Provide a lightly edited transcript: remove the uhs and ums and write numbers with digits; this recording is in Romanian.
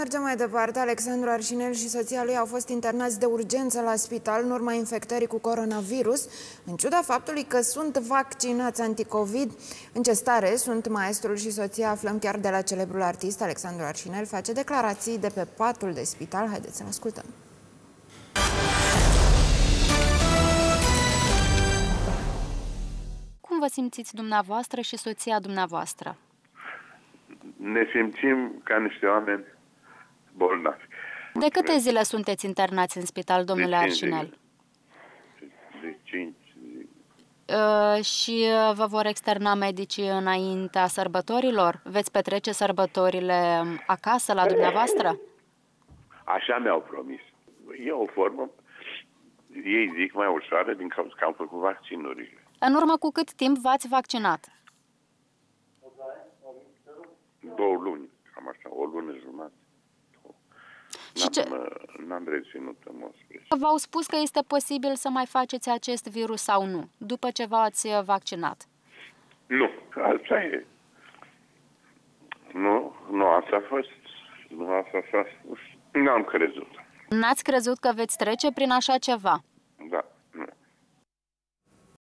Mergem mai departe. Alexandru Arșinel și soția lui au fost internați de urgență la spital în urma infectării cu coronavirus, în ciuda faptului că sunt vaccinați anticovid. În ce stare sunt maestrul și soția, aflăm chiar de la celebrul artist. Alexandru Arșinel face declarații de pe patul de spital. Haideți să-l ascultăm. Cum vă simțiți dumneavoastră și soția dumneavoastră? Ne simțim ca niște oameni bolnavi. De câte zile sunteți internați în spital, domnule Arșinel? De 5 zile. Și vă vor externa medicii înaintea sărbătorilor? Veți petrece sărbătorile acasă la dumneavoastră? Așa mi-au promis. E o formă, ei zic, mai ușoară din cauza că am făcut vaccinurile. În urmă cu cât timp v-ați vaccinat? 2 luni, cam așa, o lună jumătate. N-am reținut în mod special. V-au spus că este posibil să mai faceți acest virus sau nu, după ce v-ați vaccinat? Nu, asta e. Nu, asta a fost. Nu, asta s-a spus. N-am crezut. N-ați crezut că veți trece prin așa ceva?